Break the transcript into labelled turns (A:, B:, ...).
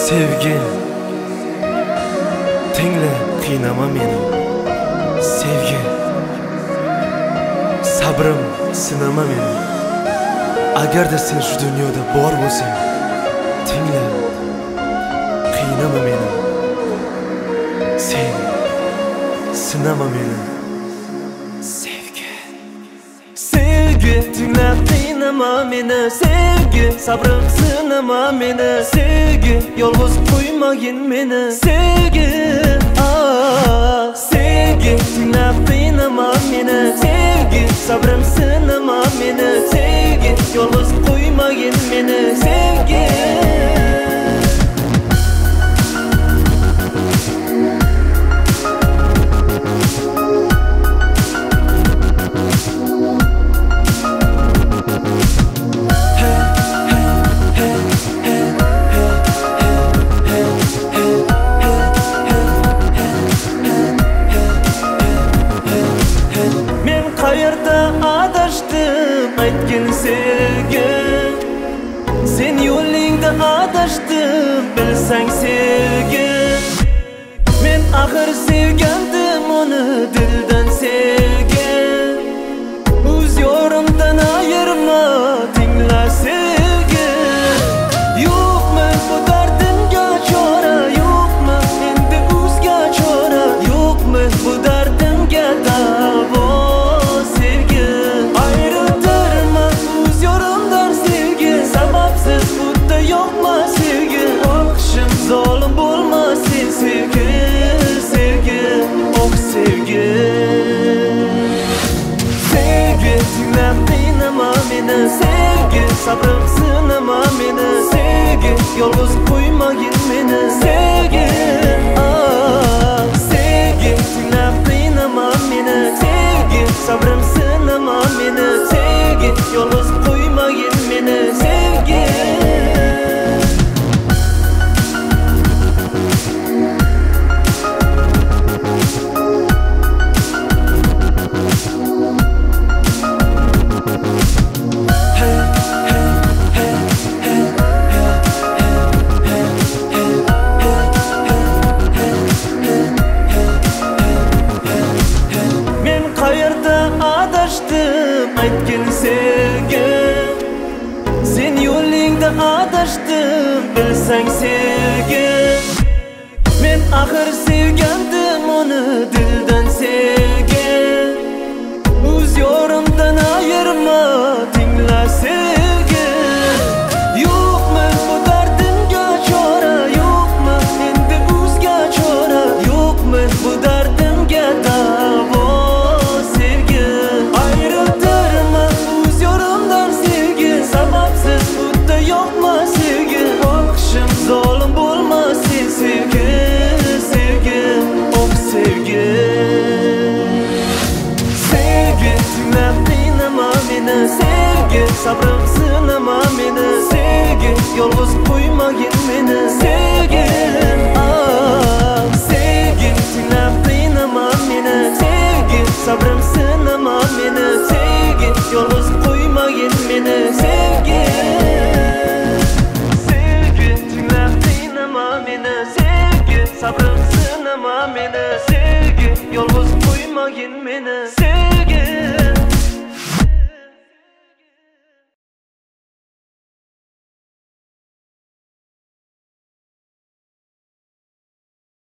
A: Sevgi tingla qiynama meni. Sevgi sabrim sinama meni. Agarda sen shu dunyoda bor bo'lsang, tingla qiynama meni. Sen sinama meni. Sevgi tingla qiynama meni. Sevgi sabrim sinama meni. Sevgi yolg'iz qo'ymagin meni. Sevgi sevgi tingla qiynama meni. Sevgi sabrim sinama meni. Sevgi yolg'iz qo'ymagin meni. Sevgi qayerda adashdim aytgin sevgi. Sen yo'lingda adashdim bilsang sevgi. Men axir sevgandim uni dildan sevgi. O'z yorimdan ayirma tingla sevgi. Yo'qmi bu dardimga chora? Yo'qmi endi o'zga chora? Yo'qmi bu dardimga davo? Zolim bo'lmasin sevgi, sevgi, oh sevgi. Sevgi tingla qiynama meni. Sevgi sabrim sinama meni. Sevgi yolg'iz qo'ymagin meni. Sevgi sevgi tingla qiynama meni. Sevgi sabrim sinama meni. Sevgi yolg'iz qo'ymagin meni. Sevgi aytgin sevgi. Sen yo'lingda adashdim bilsang sevgi. Men axir sevgandim uni dildan sevgi. O'z yorimdan ayirma tingla sevgi. Yo'qmi bu dardimga chora? Yo'qmi endi o'zga chora? Yo'qmi bu dardimga davo? Zolim bo'lmasin sevgi, sevgi, oh sevgi. Sevgi tingla qiynama meni. Sevgi sabrim sinama meni. Sevgi yolg'iz qo'ymagin meni. Sevgi sevgi tingla qiynama meni. Sevgi sabrim sinama meni. Sevgi yolg'iz qo'ymagin meni. Sevgi sabrim sinama meni. Sevgi yolg'iz qo'ymagin meni. Sevgi